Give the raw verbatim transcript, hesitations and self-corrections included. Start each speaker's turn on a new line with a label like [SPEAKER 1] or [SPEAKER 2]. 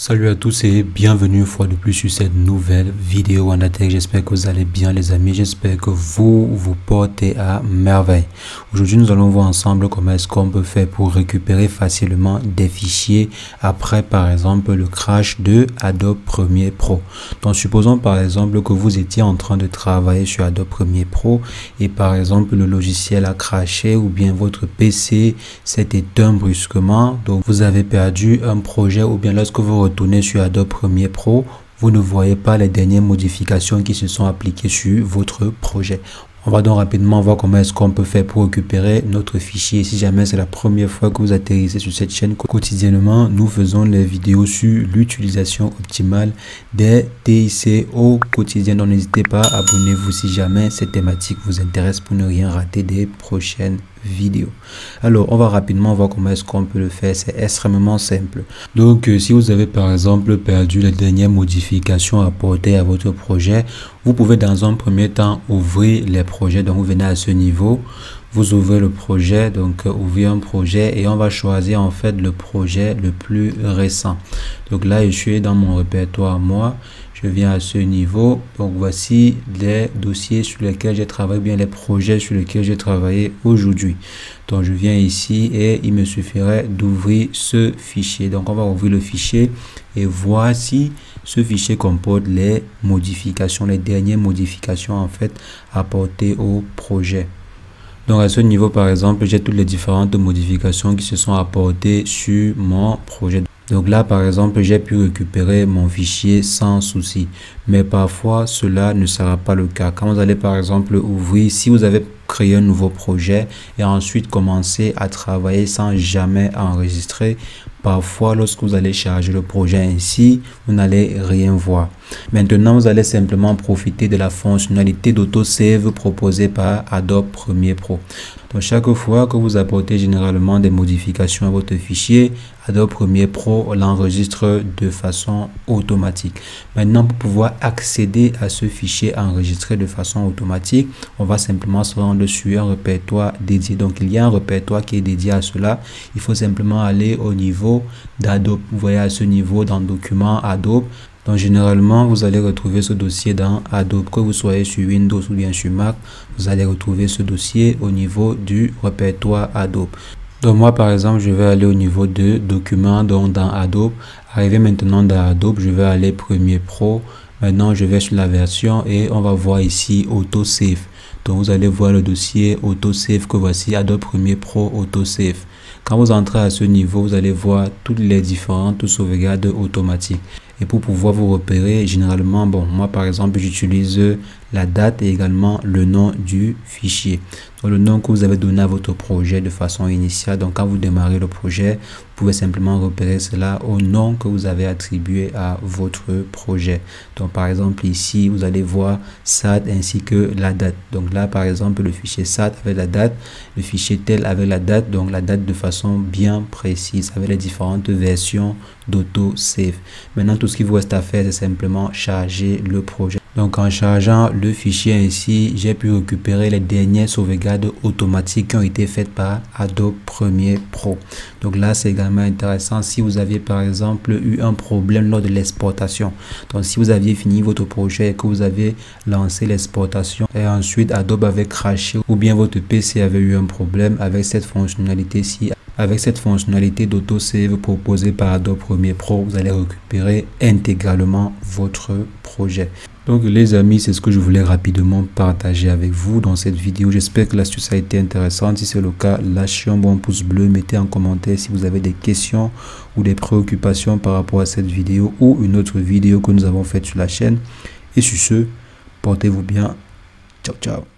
[SPEAKER 1] Salut à tous et bienvenue une fois de plus sur cette nouvelle vidéo en attaque. J'espère que vous allez bien les amis, j'espère que vous vous portez à merveille. Aujourd'hui nous allons voir ensemble comment est-ce qu'on peut faire pour récupérer facilement des fichiers après par exemple le crash de Adobe Premiere Pro. Donc supposons par exemple que vous étiez en train de travailler sur Adobe Premiere Pro et par exemple le logiciel a crashé ou bien votre P C s'est éteint brusquement, donc vous avez perdu un projet ou bien lorsque vous retournez sur Adobe Premiere Pro, vous ne voyez pas les dernières modifications qui se sont appliquées sur votre projet. On va donc rapidement voir comment est-ce qu'on peut faire pour récupérer notre fichier. Si jamais c'est la première fois que vous atterrissez sur cette chaîne, quotidiennement, nous faisons les vidéos sur l'utilisation optimale des T I C au quotidien. Donc n'hésitez pas, abonnez-vous si jamais cette thématique vous intéresse pour ne rien rater des prochaines vidéo. Alors on va rapidement voir comment est-ce qu'on peut le faire. C'est extrêmement simple. Donc euh, si vous avez par exemple perdu les dernières modifications apportées à votre projet, vous pouvez dans un premier temps ouvrir les projets. Donc vous venez à ce niveau, vous ouvrez le projet, donc euh, ouvrir un projet et on va choisir en fait le projet le plus récent. Donc là je suis dans mon répertoire moi. Je viens à ce niveau, donc voici les dossiers sur lesquels j'ai travaillé, bien les projets sur lesquels j'ai travaillé aujourd'hui. Donc je viens ici et il me suffirait d'ouvrir ce fichier. Donc on va ouvrir le fichier et voici ce fichier comporte les modifications, les dernières modifications en fait apportées au projet. Donc à ce niveau par exemple, j'ai toutes les différentes modifications qui se sont apportées sur mon projet. Donc là, par exemple, j'ai pu récupérer mon fichier sans souci. Mais parfois, cela ne sera pas le cas. Quand vous allez, par exemple, ouvrir, si vous avez créé un nouveau projet et ensuite commencer à travailler sans jamais enregistrer, parfois, lorsque vous allez charger le projet ainsi, vous n'allez rien voir. Maintenant, vous allez simplement profiter de la fonctionnalité d'autosave proposée par Adobe Premiere Pro. Donc, chaque fois que vous apportez généralement des modifications à votre fichier, Adobe Premiere Pro l'enregistre de façon automatique. Maintenant, pour pouvoir accéder à ce fichier enregistré de façon automatique, on va simplement se rendre sur un répertoire dédié. Donc, il y a un répertoire qui est dédié à cela. Il faut simplement aller au niveau d'Adobe. Vous voyez à ce niveau dans Documents Adobe. Donc généralement, vous allez retrouver ce dossier dans Adobe. Que vous soyez sur Windows ou bien sur Mac, vous allez retrouver ce dossier au niveau du répertoire Adobe. Donc moi par exemple, je vais aller au niveau de Documents donc dans Adobe. Arrivé maintenant dans Adobe, je vais aller Premiere Pro. Maintenant, je vais sur la version et on va voir ici Autosave. Donc vous allez voir le dossier Autosave que voici, Adobe Premiere Pro Autosave. Quand vous entrez à ce niveau, vous allez voir toutes les différentes sauvegardes automatiques. Et pour pouvoir vous repérer, généralement, bon, moi par exemple, j'utilise la date et également le nom du fichier. Donc, le nom que vous avez donné à votre projet de façon initiale. Donc, quand vous démarrez le projet, vous pouvez simplement repérer cela au nom que vous avez attribué à votre projet. Donc, par exemple, ici, vous allez voir S A T ainsi que la date. Donc là, par exemple, le fichier S A T avec la date, le fichier tel avec la date, donc la date de façon bien précise avec les différentes versions d'autosave. Maintenant, tout ce qu'il vous reste à faire, c'est simplement charger le projet. Donc en chargeant le fichier ainsi, j'ai pu récupérer les dernières sauvegardes automatiques qui ont été faites par Adobe Premiere Pro. Donc là, c'est également intéressant si vous aviez par exemple eu un problème lors de l'exportation. Donc si vous aviez fini votre projet et que vous avez lancé l'exportation et ensuite Adobe avait crashé ou bien votre P C avait eu un problème avec cette fonctionnalité-ci, avec cette fonctionnalité d'autosave proposée par Adobe Premiere Pro, vous allez récupérer intégralement votre projet. Donc les amis, c'est ce que je voulais rapidement partager avec vous dans cette vidéo. J'espère que l'astuce a été intéressante. Si c'est le cas, lâchez un bon pouce bleu, mettez en commentaire si vous avez des questions ou des préoccupations par rapport à cette vidéo ou une autre vidéo que nous avons faite sur la chaîne. Et sur ce, portez-vous bien. Ciao, ciao.